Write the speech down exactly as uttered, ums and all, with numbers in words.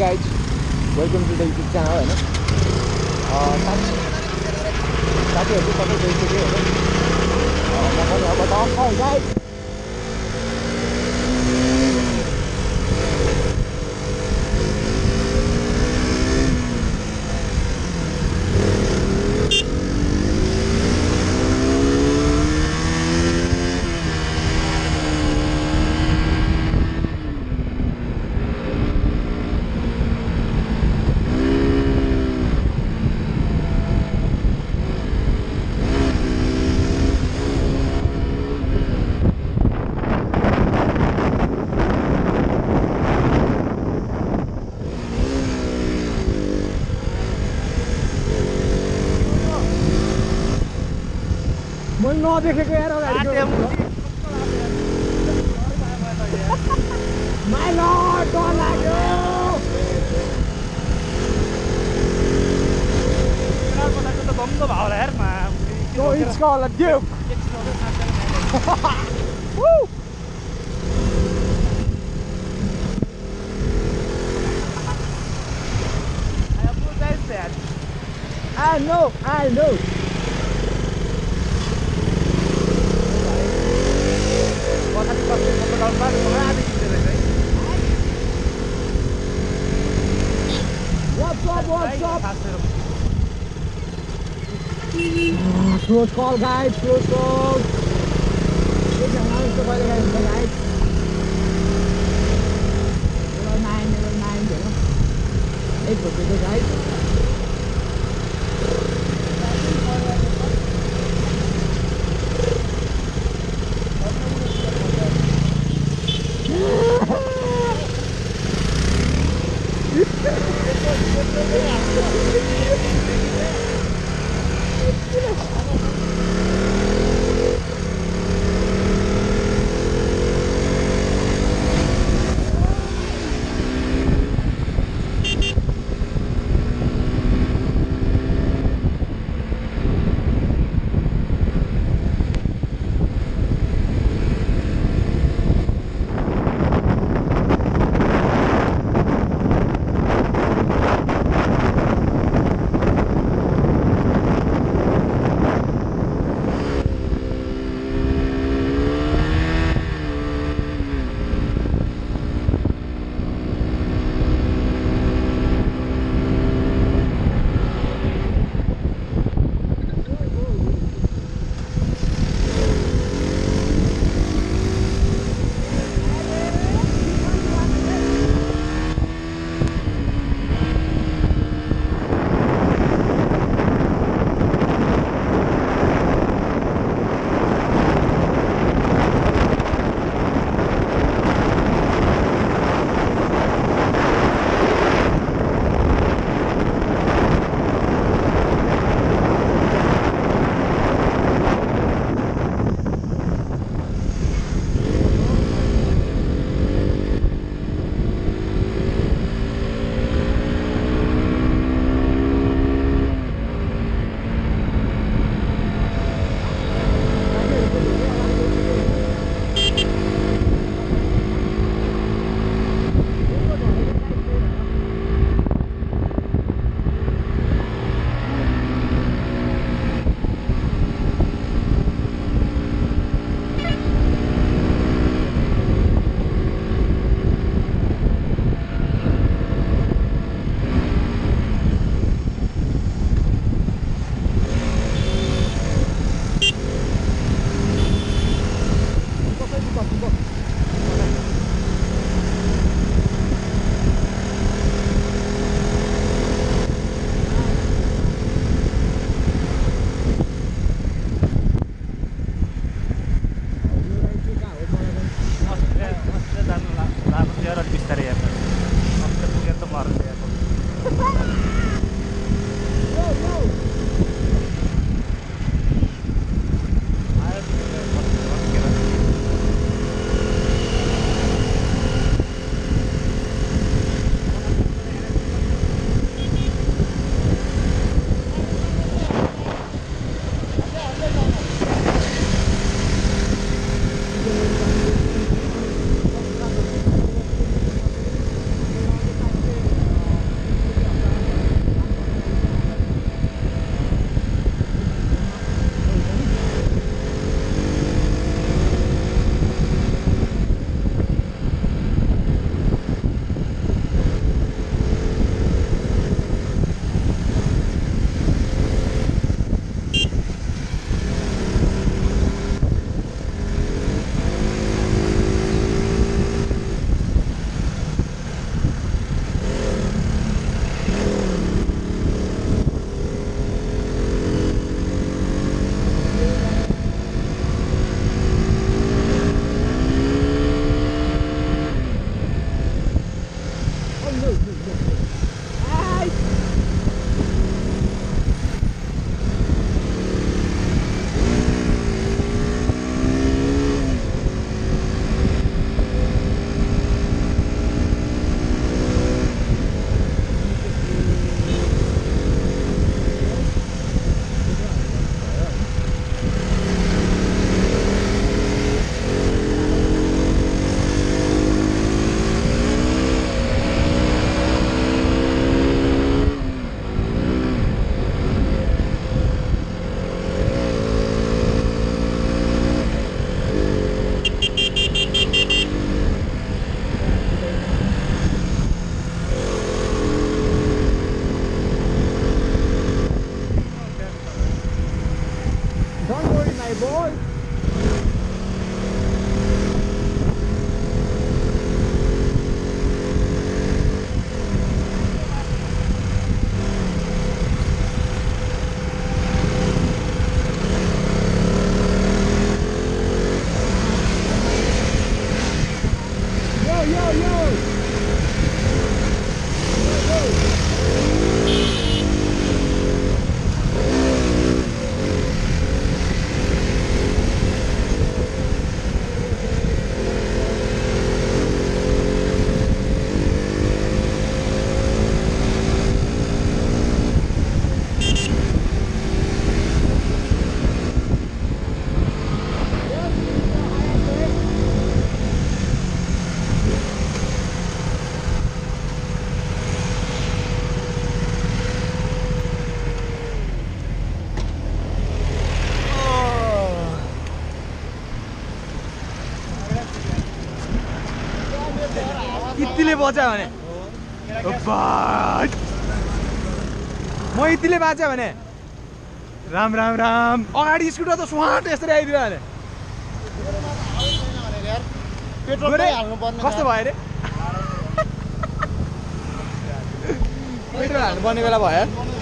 guys, welcome to the YouTube channel हैन साथीहरु सबै गइसक्यो हैन म पनि अब टक्क guys No deje que era My lord, don't like you. No, it's called a duke. Woo! I apologize that. I know, I know. What's up, what's up? Oh, close call guys, close call. Guys. Level nine, level nine, you know. eight for guys. my boy. Yo, yo, yo. यतिले बचा भने म यतिले बाँच्यो भने राम राम राम अगाडि scooter त स्वाट यसरी आइदियो भने कस्तो भयो अरे पेट्रोल हाल्नु पर्ने बेला भयो